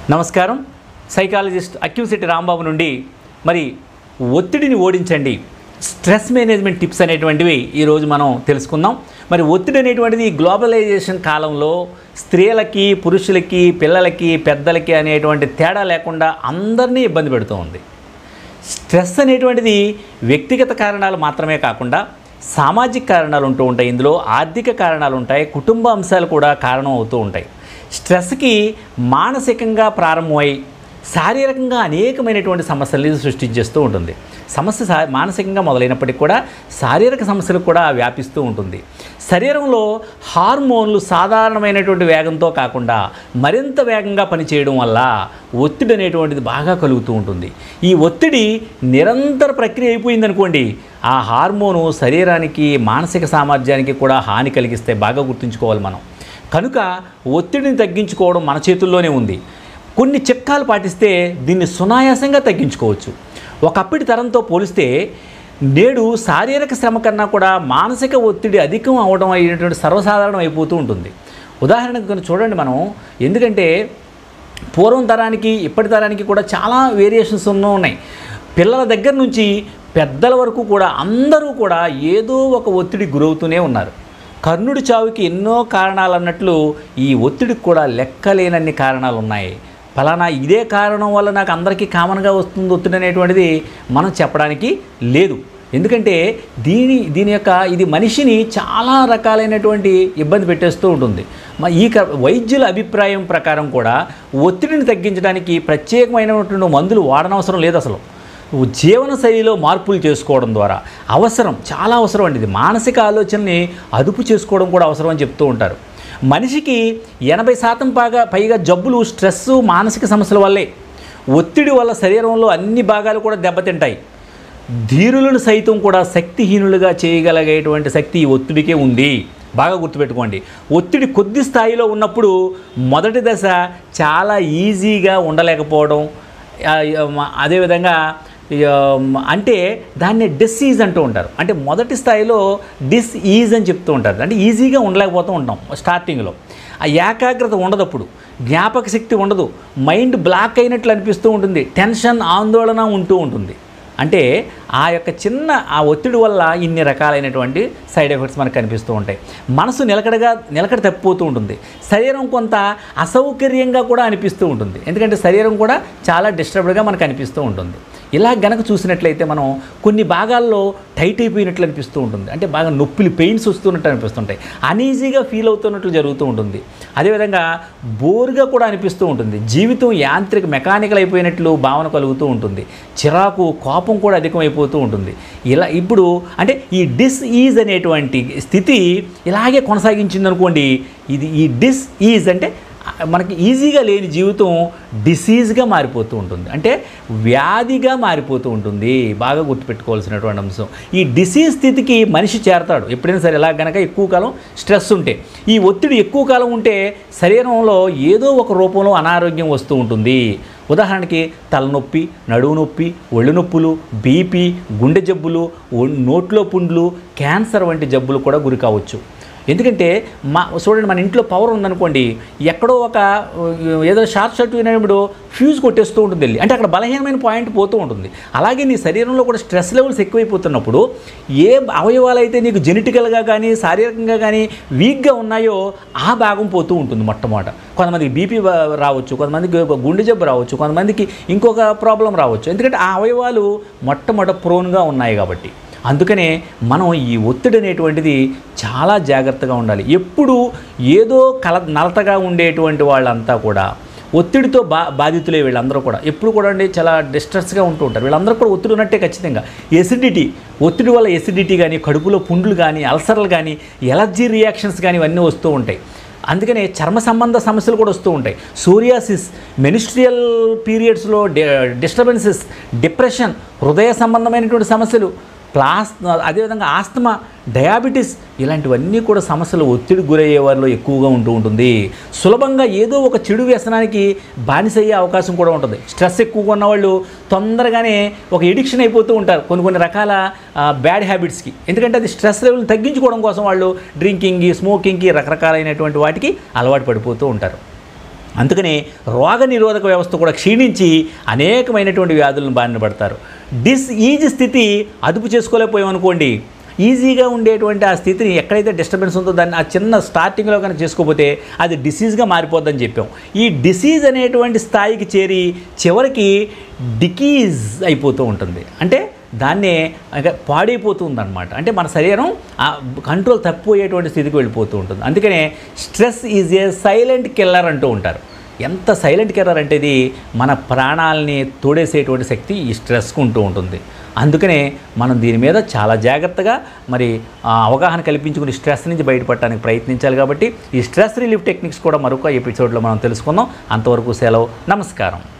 నమస్కారం. సైకాలజిస్ట్ అక్యూసిటీ రాంబాబు నుండి మరి ఒత్తిడిని ఓడించండి, స్ట్రెస్ మేనేజ్మెంట్ టిప్స్ అనేటువంటివి ఈరోజు మనం తెలుసుకుందాం. మరి ఒత్తిడి అనేటువంటిది గ్లోబలైజేషన్ కాలంలో స్త్రీలకి, పురుషులకి, పిల్లలకి, పెద్దలకి అనేటువంటి తేడా లేకుండా అందరినీ ఇబ్బంది పెడుతూ ఉంది. స్ట్రెస్ అనేటువంటిది వ్యక్తిగత కారణాలు మాత్రమే కాకుండా సామాజిక కారణాలు ఉంటూ ఉంటాయి, ఇందులో ఆర్థిక కారణాలు ఉంటాయి, కుటుంబ అంశాలు కూడా కారణం అవుతూ ఉంటాయి. స్ట్రెస్కి మానసికంగా ప్రారంభమై శారీరకంగా అనేకమైనటువంటి సమస్యలు సృష్టించేస్తూ ఉంటుంది. సమస్య మానసికంగా మొదలైనప్పటికీ కూడా శారీరక సమస్యలు కూడా వ్యాపిస్తూ ఉంటుంది. శరీరంలో హార్మోన్లు సాధారణమైనటువంటి వేగంతో కాకుండా మరింత వేగంగా పనిచేయడం వల్ల ఒత్తిడి అనేటువంటిది బాగా కలుగుతూ ఉంటుంది. ఈ ఒత్తిడి నిరంతర ప్రక్రియ అయిపోయిందనుకోండి, ఆ హార్మోను శరీరానికి, మానసిక సామర్థ్యానికి కూడా హాని కలిగిస్తే బాగా గుర్తుంచుకోవాలి మనం. కనుక ఒత్తిడిని తగ్గించుకోవడం మన చేతుల్లోనే ఉంది. కొన్ని చిట్కాలు పాటిస్తే దీన్ని సునాయాసంగా తగ్గించుకోవచ్చు. ఒకప్పటి తరంతో పోలిస్తే నేడు శారీరక శ్రమ కన్నా కూడా మానసిక ఒత్తిడి అధికం అవడం అయినటువంటి సర్వసాధారణం అయిపోతూ ఉంటుంది. ఉదాహరణకు కొన్ని చూడండి మనం, ఎందుకంటే పూర్వం తరానికి ఇప్పటి తరానికి కూడా చాలా వేరియేషన్స్ ఉన్నాయి. పిల్లల దగ్గర నుంచి పెద్దల వరకు కూడా అందరూ కూడా ఏదో ఒక ఒత్తిడికి గురవుతూనే ఉన్నారు. కర్ణుడి చావుకి ఎన్నో కారణాలు అన్నట్లు ఈ ఒత్తిడికి కూడా లెక్కలేనన్ని కారణాలు ఉన్నాయి. ఫలానా ఇదే కారణం వల్ల నాకు అందరికీ కామన్గా వస్తుంది ఒత్తిడి అనేటువంటిది మనం చెప్పడానికి లేదు. ఎందుకంటే దీని యొక్క ఇది మనిషిని చాలా రకాలైనటువంటి ఇబ్బంది పెట్టేస్తూ ఉంటుంది. ఈ వైద్యుల అభిప్రాయం ప్రకారం కూడా ఒత్తిడిని తగ్గించడానికి ప్రత్యేకమైనటువంటి మందులు వాడనవసరం లేదు. అసలు జీవన శైలిలో మార్పులు చేసుకోవడం ద్వారా చాలా అవసరం అండి. ఇది మానసిక ఆలోచనని అదుపు చేసుకోవడం కూడా అవసరం అని చెప్తూ ఉంటారు. మనిషికి 80% పైగా జబ్బులు స్ట్రెస్, మానసిక సమస్యల వల్లే. ఒత్తిడి వల్ల శరీరంలో అన్ని భాగాలు కూడా దెబ్బతింటాయి. ధీరులను సైతం కూడా శక్తిహీనులుగా చేయగలిగేటువంటి శక్తి ఈ ఒత్తిడికే ఉంది. బాగా గుర్తుపెట్టుకోండి. ఒత్తిడి కొద్ది స్థాయిలో ఉన్నప్పుడు మొదటి దశ చాలా ఈజీగా ఉండలేకపోవడం, అదేవిధంగా అంటే దాన్ని డిస్ఈజ్ అంటూ ఉంటారు. అంటే మొదటి స్థాయిలో డిస్ఈజ్ అని చెప్తూ ఉంటారు. అంటే ఈజీగా ఉండలేకపోతూ ఉంటాం స్టార్టింగ్లో. ఆ ఏకాగ్రత ఉండదు, అప్పుడు జ్ఞాపక శక్తి ఉండదు, మైండ్ బ్లాక్ అయినట్లు అనిపిస్తూ ఉంటుంది, టెన్షన్, ఆందోళన ఉంటూ ఉంటుంది. అంటే ఆ యొక్క ఆ ఒత్తిడి వల్ల ఇన్ని రకాలైనటువంటి సైడ్ ఎఫెక్ట్స్ మనకు కనిపిస్తూ ఉంటాయి. మనసు నిలకడ తప్పిపోతూ ఉంటుంది. శరీరం కొంత అసౌకర్యంగా కూడా అనిపిస్తూ ఉంటుంది, ఎందుకంటే శరీరం కూడా చాలా డిస్టర్బ్డ్గా మనకు అనిపిస్తూ ఉంటుంది. ఇలా గనక చూసినట్లయితే మనం కొన్ని భాగాల్లో టైట్ అయిపోయినట్లు అనిపిస్తూ ఉంటుంది. అంటే బాగా నొప్పులు, పెయిన్స్ వస్తున్నట్టు అనిపిస్తుంటాయి, అనీజీగా ఫీల్ అవుతున్నట్లు జరుగుతూ ఉంటుంది. అదేవిధంగా బోర్గా కూడా అనిపిస్తూ ఉంటుంది. జీవితం మెకానికల్ అయిపోయినట్లు భావన కలుగుతూ ఉంటుంది. చిరాకు, కోపం కూడా అధికమైపోతూ ఉంటుంది. ఇప్పుడు అంటే ఈ డిస్ఈజ్ అనేటువంటి స్థితి ఇలాగే కొనసాగించిందనుకోండి, ఈ డిస్ఈజ్ అంటే మనకి ఈజీగా లేని జీవితం డిసీజ్గా మారిపోతూ ఉంటుంది, అంటే వ్యాధిగా మారిపోతూ ఉంటుంది. బాగా గుర్తుపెట్టుకోవాల్సినటువంటి అంశం. ఈ డిసీజ్ స్థితికి మనిషి చేరతాడు ఎప్పుడైనా సరే. ఎలా కనుక ఎక్కువ కాలం స్ట్రెస్ ఉంటే, ఈ ఒత్తిడి ఎక్కువ కాలం ఉంటే శరీరంలో ఏదో ఒక రూపంలో అనారోగ్యం వస్తూ ఉంటుంది. ఉదాహరణకి తలనొప్పి, నడువు నొప్పి, ఒళ్ళు నొప్పులు, బీపీ, గుండె జబ్బులు, నోట్లో పుండ్లు, క్యాన్సర్ వంటి జబ్బులు కూడా గురి కావచ్చు. ఎందుకంటే చూడండి, మన ఇంట్లో పవర్ ఉందనుకోండి, ఎక్కడో ఏదో షార్ట్ సర్క్యూట్ అయినప్పుడు ఫ్యూజ్ కొట్టేస్తూ ఉంటుంది వెళ్ళి, అంటే అక్కడ బలహీనమైన పాయింట్ పోతూ ఉంటుంది. అలాగే నీ శరీరంలో కూడా స్ట్రెస్ లెవెల్స్ ఎక్కువైపోతున్నప్పుడు ఏ అవయవాలు అయితే నీకు జెనెటికల్గా కానీ శారీరకంగా కానీ వీక్గా ఉన్నాయో ఆ భాగం పోతూ ఉంటుంది మొట్టమొదట. కొంతమందికి బీపీ రావచ్చు, కొంతమందికి గుండె జబ్బు రావచ్చు, కొంతమందికి ఇంకొక ప్రాబ్లం రావచ్చు. ఎందుకంటే ఆ అవయవాలు మొట్టమొదట ప్రోన్గా ఉన్నాయి కాబట్టి. అందుకనే మనం ఈ ఒత్తిడి అనేటువంటిది చాలా జాగ్రత్తగా ఉండాలి. ఎప్పుడు ఏదో నలతగా ఉండేటువంటి వాళ్ళంతా కూడా ఒత్తిడితో బాధితులే. వీళ్ళందరూ కూడా ఎప్పుడు కూడా చాలా డిస్ట్రెస్గా ఉంటూ ఉంటారు. వీళ్ళందరూ కూడా ఒత్తిడి ఉన్నట్టే ఖచ్చితంగా. ఒత్తిడి వల్ల ఎసిడిటీ కానీ, కడుపులో పుండ్లు కానీ, అల్సర్లు కానీ, ఎలర్జీ రియాక్షన్స్ కానీ ఇవన్నీ వస్తూ ఉంటాయి. అందుకనే చర్మ సంబంధ సమస్యలు కూడా వస్తూ ఉంటాయి. సోరియాసిస్, మెనిస్ట్రియల్ పీరియడ్స్లో డిస్టర్బెన్సెస్, డిప్రెషన్, హృదయ సంబంధమైనటువంటి సమస్యలు, అదేవిధంగా ఆస్తమా, డయాబెటీస్, ఇలాంటివన్నీ కూడా సమస్యలు ఒత్తిడి గురయ్యే వారిలో ఎక్కువగా ఉంటుంది. సులభంగా ఏదో ఒక చెడు వ్యసనానికి బానిసయ్యే అవకాశం కూడా ఉంటుంది. స్ట్రెస్ ఎక్కువగా ఉన్నవాళ్ళు తొందరగానే ఒక ఎడిక్షన్ అయిపోతూ ఉంటారు కొన్ని రకాల బ్యాడ్ హ్యాబిట్స్కి. ఎందుకంటే అది స్ట్రెస్ లెవెల్ని తగ్గించుకోవడం కోసం వాళ్ళు డ్రింకింగ్కి, స్మోకింగ్కి, రకరకాలైనటువంటి వాటికి అలవాటు పడిపోతూ ఉంటారు. అందుకని రోగనిరోధక వ్యవస్థ కూడా క్షీణించి అనేకమైనటువంటి వ్యాధులను బారిన పడతారు. ఈజీ స్థితి అదుపు చేసుకోలేకపోయామనుకోండి, ఈజీగా ఉండేటువంటి ఆ స్థితిని ఎక్కడైతే డిస్టర్బెన్స్ ఉందో దాన్ని ఆ చిన్న స్టార్టింగ్లో కనుక చేసుకోకపోతే అది డిసీజ్గా మారిపోద్దని చెప్పాం. ఈ డిసీజ్ అనేటువంటి స్థాయికి చేరి చివరికి డికీజ్ అయిపోతూ ఉంటుంది. అంటే దాన్నే పాడైపోతుంది అనమాట. అంటే మన శరీరం కంట్రోల్ తప్పిపోయేటువంటి స్థితికి వెళ్ళిపోతూ ఉంటుంది. అందుకనే stress is a silent killer అంటూ ఉంటారు. ఎంత సైలెంట్ కిల్లర్ అంటే ఇది మన ప్రాణాలని తోడేసేటువంటి శక్తి ఈ స్ట్రెస్కు ఉంటూ ఉంటుంది. అందుకనే మనం దీని మీద చాలా జాగ్రత్తగా మరి అవగాహన కల్పించుకుని స్ట్రెస్ నుంచి బయటపడటానికి ప్రయత్నించాలి. కాబట్టి ఈ స్ట్రెస్ రిలీఫ్ టెక్నిక్స్ కూడా మరొక ఎపిసోడ్లో మనం తెలుసుకుందాం. అంతవరకు సెలవు, నమస్కారం.